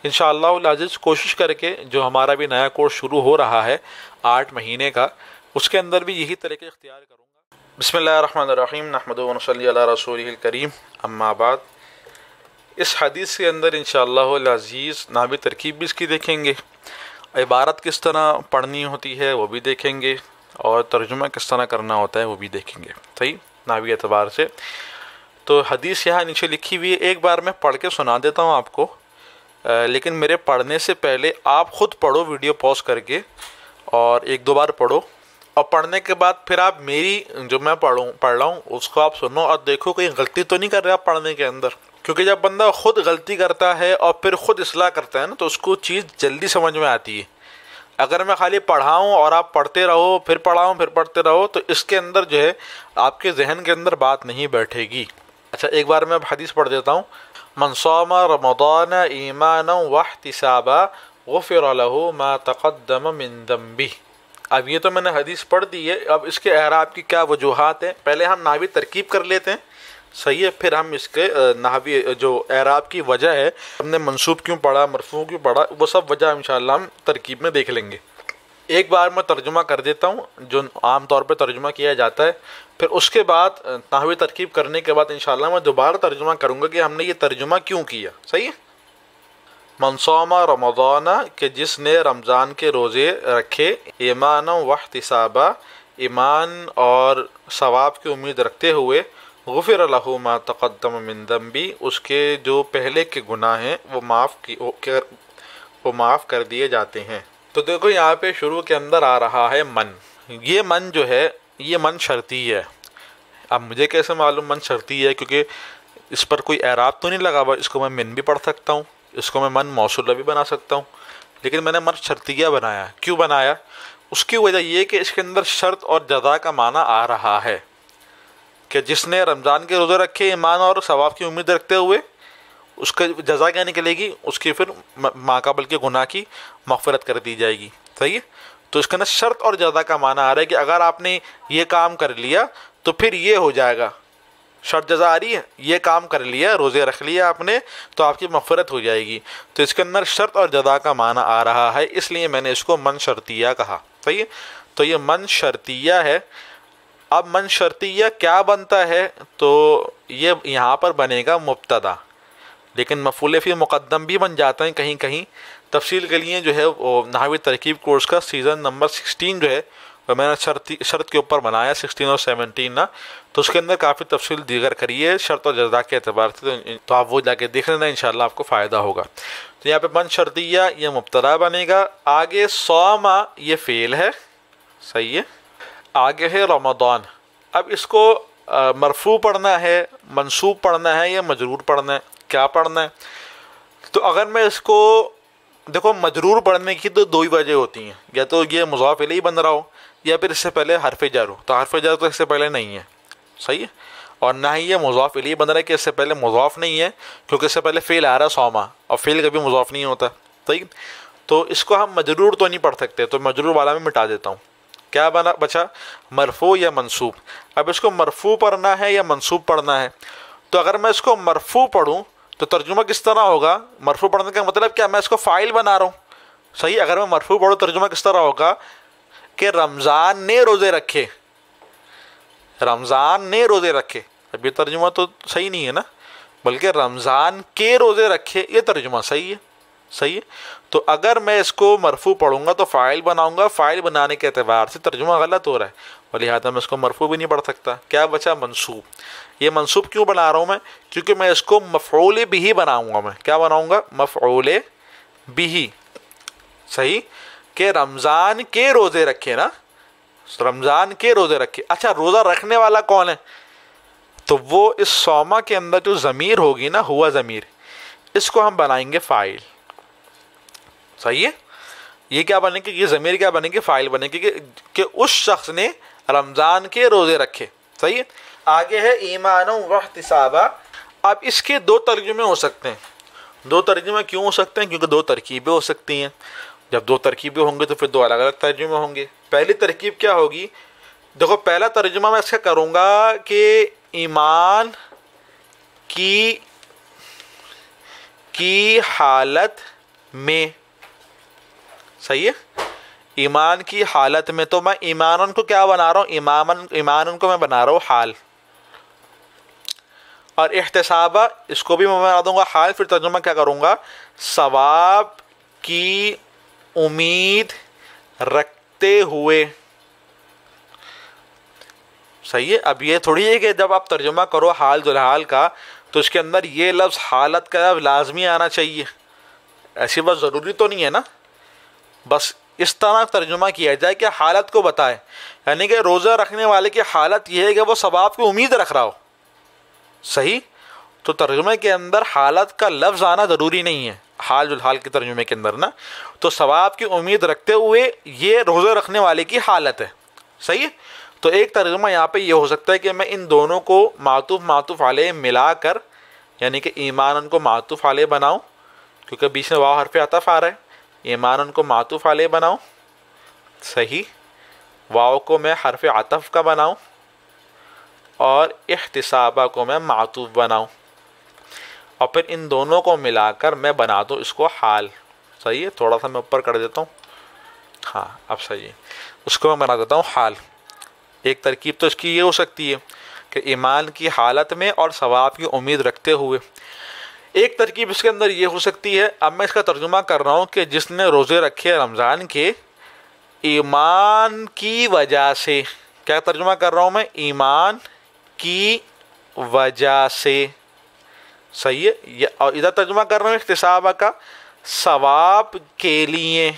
इंशाअल्लाह अज़ीज़ कोशिश करके जो हमारा भी नया कोर्स शुरू हो रहा है 8 महीने का, उसके अंदर भी यही तरीके इख्तियार करूँगा। बिस्मिल्लाहिर्रहमानिर्रहीम नहमदुहु व नसल्ली अला रसूलिहिल करीम, अम्मा बाद। इस हदीस के अंदर इंशाअल्लाह अज़ीज़ नावी तरकीब भी इसकी देखेंगे, इबारत किस तरह पढ़नी होती है वो भी देखेंगे, और तर्जुमा किस तरह करना होता है वो भी देखेंगे। सही नावी एतबार से तो हदीस यहाँ नीचे लिखी हुई है, एक बार मैं पढ़ के सुना देता हूँ आपको, लेकिन मेरे पढ़ने से पहले आप ख़ुद पढ़ो वीडियो पॉज करके, और एक दो बार पढ़ो, और पढ़ने के बाद फिर आप मेरी जो मैं पढ़ रहा हूँ उसको आप सुनो और देखो कहीं गलती तो नहीं कर रहे आप पढ़ने के अंदर। क्योंकि जब बंदा ख़ुद गलती करता है और फिर ख़ुद इस्लाह करता है ना, तो उसको चीज़ जल्दी समझ में आती है। अगर मैं खाली पढ़ाऊँ और आप पढ़ते रहो, फिर पढ़ाऊँ फिर पढ़ते रहो, तो इसके अंदर जो है आपके जहन के अंदर बात नहीं बैठेगी। अच्छा, एक बार मैं हदीस पढ़ देता हूँ। मन सामा रमज़ान ईमानन वहतिसाबा गुफ़िर लहू मा तक़द्दम मिन ज़ंबी। अब ये तो मैंने हदीस पढ़ दी है, अब इसके एराब की क्या वजूहात हैं, पहले हम नावी तरकीब कर लेते हैं। सही है, फिर हम इसके नावी जो एराब की वजह है, हमने मंसूब क्यों पढ़ा, मरफू क्यों पढ़ा, वो सब वजह इंशाअल्लाह हम तरकीब में देख लेंगे। एक बार मैं तर्जुमा कर देता हूँ जो आम तौर पे तर्जुमा किया जाता है, फिर उसके बाद नाहवी तरकीब करने के बाद इंशाअल्लाह मैं दोबारा तर्जुमा करूँगा कि हमने ये तर्जुमा क्यों किया। सही है। मनसौमा रमज़ाना, कि जिसने रमज़ान के रोज़े रखे, ईमान वहतिसाबा, ईमान और सवाब की उम्मीद रखते हुए, गुफ़िर लहू मा तक़द्दम मिन ज़ंबी, उसके जो पहले के गुनाह हैं वो माफ़ कर दिए जाते हैं। तो देखो यहाँ पे शुरू के अंदर आ रहा है मन। ये मन जो है ये मन शर्ती है। अब मुझे कैसे मालूम मन शर्ती है, क्योंकि इस पर कोई एराब तो नहीं लगा हुआ। इसको मैं मिन भी पढ़ सकता हूँ, इसको मैं मन मौसूला भी बना सकता हूँ, लेकिन मैंने मन शर्तिया बनाया। क्यों बनाया? उसकी वजह ये कि इसके अंदर शर्त और जज़ा का माना आ रहा है कि जिसने रमज़ान के रोज़े रखे ईमान और सवाब की उम्मीद रखते हुए, उसका जज़ा क्या निकलेगी, उसकी फिर माक़ाबल के गुनाह की मग़फ़िरत कर दी जाएगी। सही है। तो इसके अंदर शर्त और जज़ा का माना आ रहा है कि अगर आपने ये काम कर लिया तो फिर ये हो जाएगा। शर्त जज़ा आ रही है, ये काम कर लिया, रोज़े रख लिया आपने, तो आपकी मग़फ़िरत हो जाएगी। तो इसके अंदर शर्त और जज़ा का माना आ रहा है, इसलिए मैंने इसको मन शर्तिया कहा। सही है। तो ये मन शर्तिया है। अब मन शर्तिया क्या बनता है, तो ये यहाँ पर बनेगा मुब्तदा, लेकिन मफ़ूल फ़ी मुक़द्दम भी बन जाता है कहीं कहीं। तफसील के लिए जो है वो नाहवी तरकीब कोर्स का सीज़न नंबर 16 जो है वो मैंने शर्त के ऊपर बनाया, 16 और 17 ना, तो उसके अंदर काफ़ी तफसील दीगर करी है शर्त और जज़ा के एतबार से। तो आप वो जाके देख लेना, इंशाअल्लाह आपको फ़ायदा होगा। तो यहाँ पे मन शर्तिया ये मुब्तदा बनेगा। आगे सौमा ये फ़ेल है। सही है। आगे है रमज़ान। अब इसको मरफू पढ़ना है, मंसूब पढ़ना है या मजरूर पढ़ना है, क्या पढ़ना है? तो अगर मैं इसको देखो, मजरूर पढ़ने की तो दो ही वजह होती हैं, या तो ये मुज़ाफ़ इलैही बन रहा हो या फिर इससे पहले हरफ़ जर हो। तो हरफ़ जर तो इससे पहले नहीं है। सही है। और ना ही ये मुज़ाफ़ इलैही बन रहा है कि इससे पहले मुज़ाफ़ नहीं है, क्योंकि इससे पहले फ़ेल आ रहा है सौमा, और फ़ेल कभी मुज़ाफ़ नहीं होता। सही। तो इसको हम मजरूर तो नहीं पढ़ सकते, तो मजरूर वाला मैं मिटा देता हूँ। क्या बना बचा? मरफू या मंसूब। अब इसको मरफू पढ़ना है या मंसूब पढ़ना है? तो अगर मैं इसको मरफू पढ़ूँ तो तर्जुमा किस तरह होगा? मरफू पढ़ने का मतलब क्या, मैं इसको फ़ाइल बना रहा हूँ। सही। अगर मैं मरफू पढ़ूँ तर्जुमा किस तरह होगा कि रमज़ान ने रोज़े रखे, रमज़ान ने रोज़े रखे। अब ये तर्जुमा तो सही नहीं है ना, बल्कि रमज़ान के रोज़े रखे, ये तर्जुमा सही है। सही है। तो अगर मैं इसको मरफू पढ़ूंगा तो फ़ाइल बनाऊंगा, फ़ाइल बनाने के एतबार से तर्जुमा गलत हो रहा है, और लिहाजा मैं इसको मरफू भी नहीं पढ़ सकता। क्या बचा? मंसूब। ये मंसूब क्यों बना रहा हूँ मैं? क्योंकि मैं इसको मफ़ऊल बिही बनाऊंगा। मैं क्या बनाऊंगा? मफ़ऊल बिही। सही। कि रमज़ान के रोज़े रखे ना, रमज़ान के रोज़े रखे। अच्छा, रोज़ा रखने वाला कौन है? तो वो इस सौमा के अंदर जो ज़मीर होगी ना, हुआ ज़मीर, इसको हम बनाएंगे फ़ाइल। सही है। ये क्या बनेगी? ये ज़मीर क्या बनेगी? फ़ाइल बनेगी कि उस शख्स ने रमज़ान के रोज़े रखे। सही है। आगे है ईमान वहतिसाबा। अब इसके दो तर्जुमे हो सकते हैं। दो तर्जुमे क्यों हो सकते हैं? क्योंकि दो तरकीबें हो सकती हैं। जब दो तरकीबें होंगी तो फिर दो अलग अलग तर्जुमे होंगे। पहली तरकीब क्या होगी? देखो, पहला तर्जुमा मैं इसका करूँगा कि ईमान की हालत में, सही है। ईमान की हालत में, तो मैं ईमानन को क्या बना रहा हूँ, ईमानन को मैं बना रहा हूँ हाल। और इहतिसाबा, इसको भी मैं बना दूंगा हाल, फिर तर्जुमा क्या करूँगा, सवाब की उम्मीद रखते हुए। सही है। अब ये थोड़ी है कि जब आप तर्जुमा करो हाल जुलहाल का तो इसके अंदर ये लफ्ज़ हालत का लाजमी आना चाहिए, ऐसी बात ज़रूरी तो नहीं है ना। बस इस तरह तर्जुमा किया जाए कि हालत को बताए, यानी कि रोज़ा रखने वाले की हालत यह है कि वो सवाब की उम्मीद रख रहा हो। सही। तो तर्जुमे के अंदर हालत का लफ्ज़ आना ज़रूरी नहीं है, हाल जुलहाल के तर्जुमे के अंदर ना। तो सवाब की उम्मीद रखते हुए ये रोज़ा रखने वाले की हालत है। सही है। तो एक तर्जुमा यहाँ पे ये हो सकता है कि मैं इन दोनों को मातूफ़ अलैह मिलाकर, यानी कि ईमानन को मातूफ़ अलैह बनाऊँ, क्योंकि बीच में वाव हर्फ़ अतफ़ आ रहा है, ईमानन को मातूफ़ अलैह बनाऊँ। सही। वाव को मैं हर्फ़ अतफ़ का बनाऊँ और इहतिसाबा को मैं मातूफ़ बनाऊँ, और फिर इन दोनों को मिलाकर मैं बना दूँ इसको हाल। सही है। थोड़ा सा मैं ऊपर कर देता हूँ, हाँ अब सही है। उसको मैं बना देता हूँ हाल। एक तरकीब तो इसकी ये हो सकती है कि ईमान की हालत में और सवाब की उम्मीद रखते हुए। एक तरकीब इसके अंदर ये हो सकती है, अब मैं इसका तर्जुमा कर रहा हूँ कि जिसने रोज़े रखे रमज़ान के ईमान की वजह से, क्या तर्जुमा कर रहा हूँ मैं, ईमान की वजह से। सही है। और इधर तर्जुमा कर रहा हूँ इख्तिसाबा का, सवाब के लिए,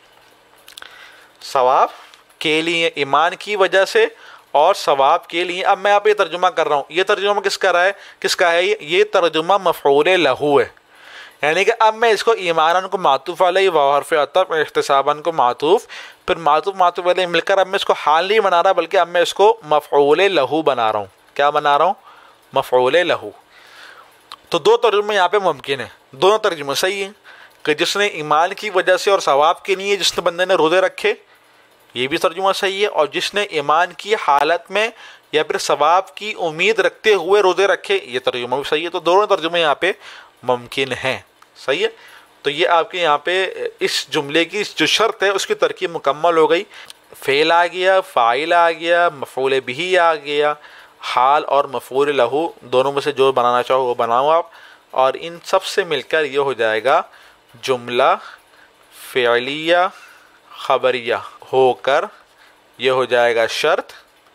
सवाब के लिए, ईमान की वजह से और सवाब के लिए। अब मैं यहाँ पे तर्जुमा कर रहा हूँ, ये तर्जुमा किसका है, ये तर्जुमा मफ़ऊल लहू है, यानी कि अब मैं इसको ईमानन को मातूफ़ अलैह व हर्फ़ अतफ़, इख्तिसाबन को मातूफ़, फिर मातूफ़ अलैह मिलकर अब मैं इसको हाल नहीं बना रहा, बल्कि अब मैं इसको मफ़ऊल लहू बना रहा हूँ। क्या बना रहा हूँ, मफ़ऊल लहू। तो दो तर्जुमे यहाँ पे मुमकिन है, दोनों तर्जुमे सही हैं कि जिसने ईमान की वजह से और सवाब के लिए जिसने बंदे ने रोज़े रखे, ये भी तर्जुमा सही है, और जिसने ईमान की हालत में या फिर सवाब की उम्मीद रखते हुए रोज़े रखे, ये तर्जुमा भी सही है। तो दोनों तर्जुमे यहाँ पे मुमकिन हैं। सही है। तो ये आपके यहाँ पे इस जुमले की जो शर्त है उसकी तरकीब मुकम्मल हो गई। फ़ेल आ गया, फ़ाइल आ गया, मफ़ऊल बिही आ गया, हाल और मफ़ऊल लहू, दोनों में से जो बनाना चाहो वो बनाओ आप, और इन सब से मिलकर ये हो जाएगा जुमला फ़िअलिया ख़बरिया होकर ये हो जाएगा शर्त।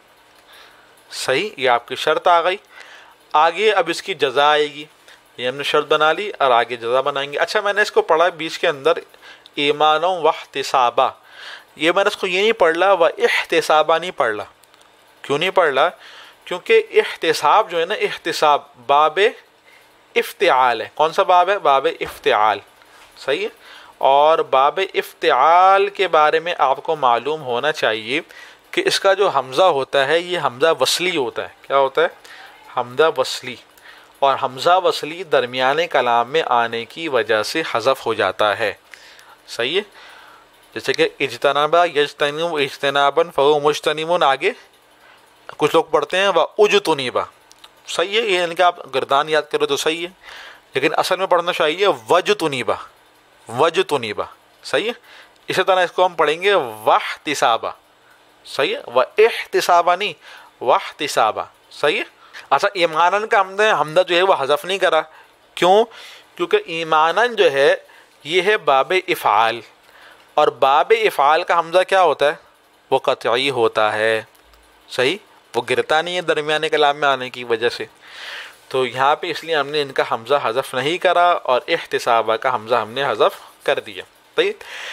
सही। ये आपकी शर्त आ गई। आगे अब इसकी जज़ा आएगी, ये हमने शर्त बना ली और आगे जज़ा बनाएंगे। अच्छा, मैंने इसको पढ़ा बीच के अंदर ईमान व इहतिसाबा, ये मैंने इसको ये नहीं पढ़ ला व इहतिसाबा नहीं पढ़ ला। क्यों नहीं पढ़ ला, क्योंकि इहतिसाब जो है ना, इहतिसाब बाब इफ्तिआल है। कौन सा बाब है, बाब इफ्तिआल। सही है। और बाब इफ्तिआल के बारे में आपको मालूम होना चाहिए कि इसका जो हमज़ा होता है ये हमज़ा वसली होता है। क्या होता है, हमज़ा वसली। और हमज़ा वसली दरमियाने कलाम में आने की वजह से हज़फ हो जाता है। सही है। जैसे कि इज्तनाबा यज्तनिब इज्तनाबन फ़हुव मुज्तनिबुन, आगे कुछ लोग पढ़ते हैं व उज्तुनिबा। सही है, ये इनका आप गर्दान याद करो तो सही है, लेकिन असल में पढ़ना चाहिए वज्तुनिबा, वज्तुनिबा। सही है। इसी तरह इसको हम पढ़ेंगे वहतिसाबा। सही है। व इहतिसाबा नहीं, वहतिसाबा। सही है। अच्छा, ईमानन का हमदा जो है वो हज़फ नहीं करा। क्यों, क्योंकि ईमानन जो है ये है बाब इफ़ाल, और बाब इफ़ाल का हमज़ा क्या होता है, वो क़तई होता है। सही। वो गिरता नहीं है दरमियाने कलाम में आने की वजह से। तो यहाँ पे इसलिए हमने इनका हमज़ा हज़फ नहीं करा और इहतिसाबा का हमज़ा हमने हज़फ कर दिया। सही।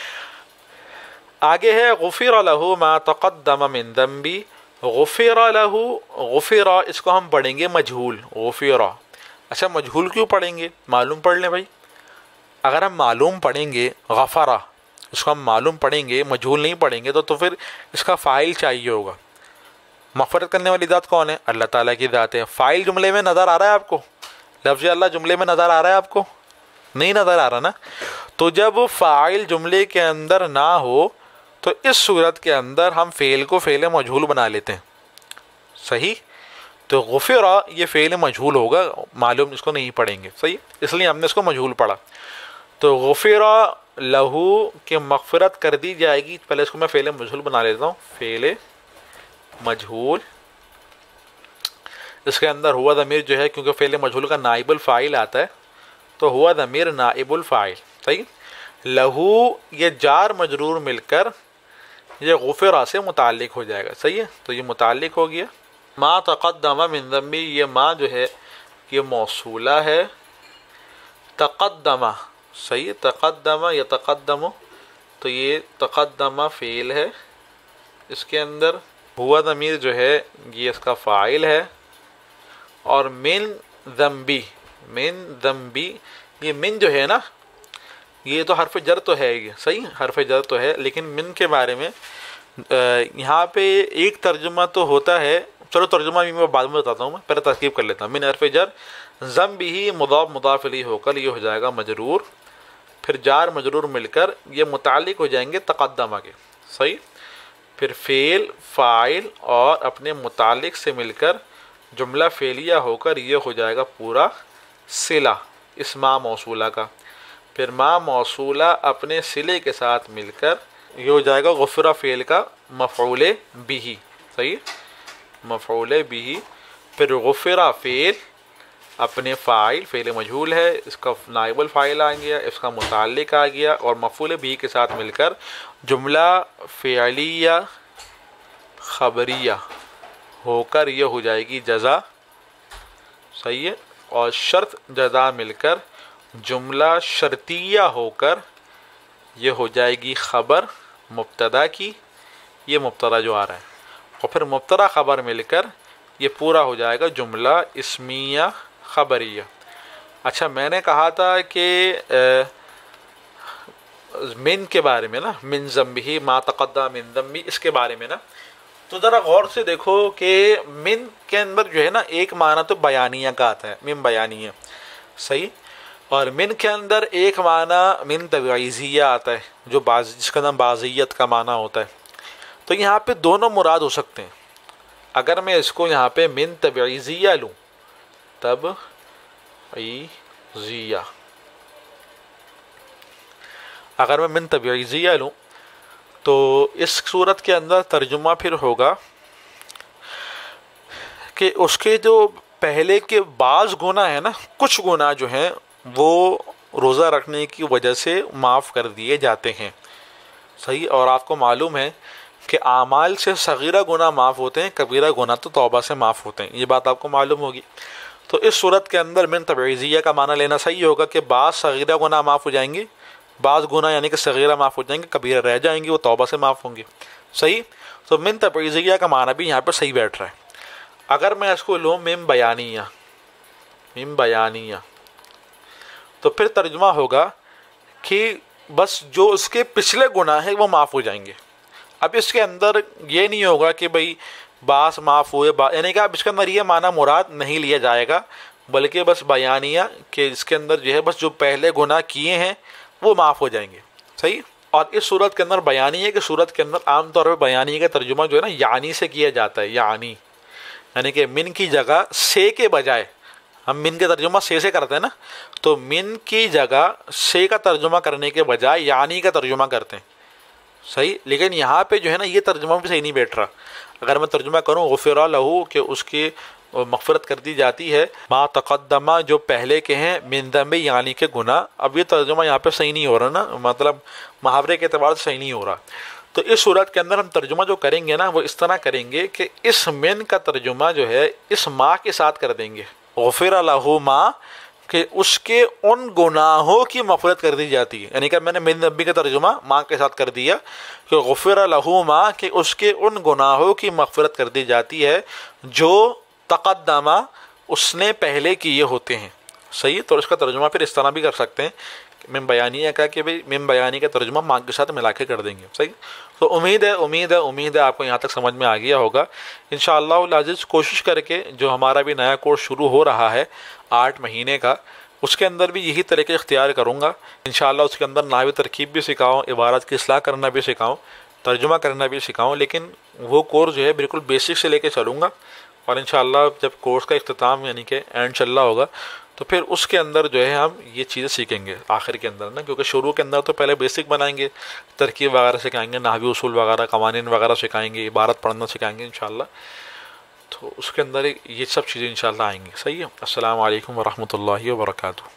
आगे है गुफ़िर लहू मा तक़द्दम मिन ज़ंबी। गुफ़िर लहू, गुफ़िर इसको हम पढ़ेंगे मजहूल, गुफ़िर। अच्छा, मजहूल क्यों पढ़ेंगे, मालूम पढ़ लें भाई। अगर हम मालूम पढ़ेंगे गफ़रा, इसको हम मालूम पढ़ेंगे, मजहूल नहीं पढ़ेंगे, तो फिर इसका फ़ाइल चाहिए होगा। मग़फ़िरत करने वाली ज़ात कौन है, अल्लाह ताला की ज़ात है। फ़ाइल जुमले में नज़र आ रहा है आपको, लफ्ज़ अल्लाह जुमले में नज़र आ रहा है आपको, नहीं नज़र आ रहा ना। तो जब फ़ाइल जुमले के अंदर ना हो तो इस सूरत के अंदर हम फ़ेल को फ़ेल मजहूल बना लेते हैं। सही। तो गुफ़िरा ये फ़ेल मजहूल होगा, मालूम इसको नहीं पढ़ेंगे। सही। इसलिए हमने इसको मजहूल पढ़ा। तो गुफ़िरा लहू के मग़फ़िरत कर दी जाएगी। पहले इसको मैं फ़ेल मजहूल बना लेता हूँ, फ़ेल मजहूल। इसके अंदर हुआ ज़मीर जो है, क्योंकि फ़ेल मजहूल का नाइबुल फ़ाइल आता है, तो हुआ ज़मीर नाइबुल फ़ाइल। सही। लहू ये जार मजरूर मिलकर ये गुफ़िरा से मुताल्लिक़ हो जाएगा। सही है, तो ये मुताल्लिक़ हो गया। मा तक़द्दम मिन ज़म्बी, ये मा जो है ये मौसूला है। तक़द्दम, सही, तक़द्दम या तक़द्दम, तो ये तक़द्दम फ़ेल है। इसके अंदर हुआ ज़मीर जो है ये इसका फ़ाइल है। और मिन ज़म्बी, मिन ज़म्बी, ये मिन जो है ना, ये तो हर्फ जर तो है, ये सही हर्फ जर तो है, लेकिन मिन के बारे में यहाँ पे एक तर्जुमा तो होता है। चलो तर्जुमा भी मैं बाद में बताता हूँ, मैं पहले तरकीब कर लेता हूँ। मिन हर्फ जर, ज़म्बी ही मुदाफ़ मुदाफ़ इलैहि होकर ये हो जाएगा मजरूर, फिर जार मजरूर मिलकर ये मुताल्लिक़ हो जाएंगे तक़द्दमा के। सही। फिर फ़ेल फ़ाइल और अपने मुताल्लिक़ से मिलकर जुमला फ़ेलिया होकर ये हो जाएगा पूरा सिला इस मा मौसूला का। फिर मा मौसूला अपने सिले के साथ मिलकर ये हो जाएगा गुफ़िरा फ़ेल का मफ़ऊल बिही। सही, मफ़ऊल बिही। फिर गुफ़िरा फ़ेल अपने फ़ाइल, फ़ेल मजहूल है, इसका नाइबुल फ़ाइल आ गया, इसका मुताल्लिक़ आ गया, और मफ़ऊल बिही के साथ मिलकर जुमला फ़िअलिया ख़बरिया होकर ये हो जाएगी जज़ा। सही है। और शर्त जज़ा मिलकर जुमला शर्तिया होकर ये हो जाएगी ख़बर मुब्तदा की, ये मुब्तदा जो आ रहा है, और फिर मुब्तदा ख़बर मिलकर ये पूरा हो जाएगा जुमला इस्मिया ख़बरिया। अच्छा, मैंने कहा था कि मिन के बारे में ना, मिन ज़म्बिही मा तक़द्दम मिन ज़म्बी, इसके बारे में ना, तो ज़रा गौर से देखो कि मिन के अंदर जो है ना एक माना तो बयानिया का आता है, मिन बयानिया। सही। और मिन के अंदर एक माना मिन तबईज़िया आता है, जो जिसका नाम बाज़ियत का माना होता है। तो यहाँ पे दोनों मुराद हो सकते हैं। अगर मैं इसको यहाँ पे मिन तबईज़िया लूँ, तबईज़िया, अगर मैं मिन तबईज़िया लूँ तो इस सूरत के अंदर तर्जुमा फिर होगा कि उसके जो पहले के बाज़ गुनाह है ना, कुछ गुनाह जो हैं वो रोज़ा रखने की वजह से माफ़ कर दिए जाते हैं। सही। और आपको मालूम है कि आमाल से सगीरा गुनाह माफ़ होते हैं, कबीरा गुनाह तो तौबा से माफ़ होते हैं, ये बात आपको मालूम होगी। तो इस सूरत के अंदर मिन तबईज़िया का माना लेना सही होगा कि बाज़ सगीरा गुनाह माफ़ हो जाएंगे, बाज़ गुनाह यानी कि सगीरा माफ़ हो जाएंगे, कबीरा रह जाएंगे, वो तौबा से माफ़ होंगे। सही। तो मिन तबईज़िया का माना भी यहाँ पर सही बैठ रहा है। अगर मैं इसको लूँ मिन बयानिया, मिन बयानिया, तो फिर तर्जुमा होगा कि बस जो उसके पिछले गुनाह हैं वो माफ़ हो जाएंगे। अब इसके अंदर ये नहीं होगा कि भाई बास माफ़ हुए, यानी कि अब इसके अंदर ये माना मुराद नहीं लिया जाएगा, बल्कि बस बयानिया कि इसके अंदर जो है बस जो पहले गुनाह किए हैं वो माफ़ हो जाएंगे। सही। और इस सूरत के अंदर बयानिया की सूरत के अंदर आमतौर पर बयानिया का तर्जुमा जो है ना यानी से किया जाता है, यानी कि मिन की जगह से के बजाय, हम मिन का तर्जुमा से करते हैं ना, तो मिन की जगह से का तर्जुमा करने के बजाय यानी का तर्जुमा करते हैं। सही। लेकिन यहाँ पे जो है ना ये तर्जुमा भी सही नहीं बैठ रहा। अगर मैं तर्जुमा करूँ गुफ़िरा लहू कि उसकी मग़फ़िरत कर दी जाती है, मा तक़द्दमा जो पहले के हैं, मिन ज़म्बी यानी के गुनाह, अब ये तर्जुमा यहाँ पे सही नहीं हो रहा ना, मतलब मुहावरे के अतबार से सही नहीं हो रहा। तो इस सूरत के अंदर हम तर्जुमा जो करेंगे ना वो इस तरह करेंगे कि इस मिन का तर्जुमा जो है इस माँ के साथ कर देंगे, गुफ़िरा लहू मा, कि उसके उन गुनाहों की मग़फ़िरत कर दी जाती है। यानी कि मैंने मिन ज़म्बी का तर्जुमा माँ के साथ कर दिया कि गुफ़िरा लहू मा, कि उसके उन गुनाहों की मग़फ़िरत कर दी जाती है जो तक़द्दमा उसने पहले किए होते हैं। सही। तो इसका तर्जुमा फिर इस तरह भी कर सकते हैं मिन बयानिया का कि भाई मिन बयानी का तर्जुमा माँ के साथ मिला के कर देंगे। सही। तो उम्मीद है आपको यहाँ तक समझ में आ गया होगा। इंशाअल्लाह अज़ीज़ कोशिश करके जो हमारा भी नया कोर्स शुरू हो रहा है 8 महीने का, उसके अंदर भी यही तरीके इख्तियार करूँगा इंशाअल्लाह। उसके अंदर नाहवी तरकीब भी सिखाऊँ, इबारत की इस्लाह करना भी सिखाऊँ, तर्जुमा करना भी सिखाऊँ, लेकिन वो कोर्स जो है बिल्कुल बेसिक से लेके चलूँगा और इंशाल्लाह जब कोर्स का इख्तिताम यानी कि एंड चल रहा होगा तो फिर उसके अंदर जो है हम ये चीज़ें सीखेंगे आखिर के अंदर ना, क्योंकि शुरू के अंदर तो पहले बेसिक बनाएंगे, तरकीब वगैरह सिखाएंगे, नाहवी उसूल वगैरह, कवानीन वगैरह सिखाएंगे, इबारत पढ़ना सिखाएंगे इंशाल्लाह। तो उसके अंदर ये सब चीज़ें इंशाल्लाह आएंगी। सही है। अस्सलाम वालेकुम वरहमतुल्लाहि वबरकातुहू।